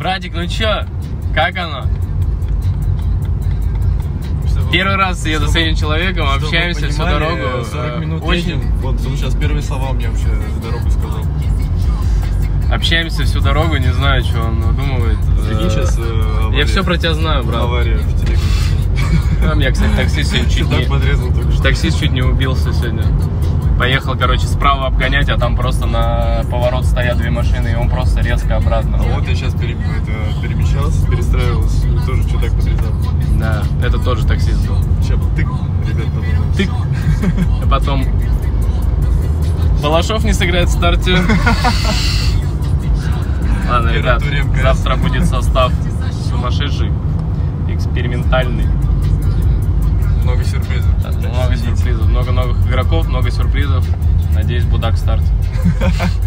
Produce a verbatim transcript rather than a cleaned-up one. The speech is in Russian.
Братик, ну чё? Как оно? Первый раз еду с этим человеком, общаемся всю дорогу. сорок минут очень... едем. Вот он сейчас первые слова мне вообще дорогу сказал. Общаемся всю дорогу, не знаю, что он думает. Прикинь, сейчас э, Я все про тебя знаю, брат. Авария в телеге. А меня, кстати, таксист сегодня чуть не... подрезал только что. Таксист чуть не убился сегодня. Поехал, короче, справа обгонять, а там просто на поворот стоят две машины, и он просто резко обратно. А вот я сейчас пере... это, перемещался, перестраивался, и тоже чудак подрезал. Да, это тоже таксист был. Сейчас тык, ребят, потом. Тык. А потом... Балашов не сыграет в старте. Ладно, ребят, завтра будет состав сумасшедший, экспериментальный. Много сюрпризов. Да, много сюрпризов, много новых игроков, много сюрпризов. Надеюсь, Будак в старте.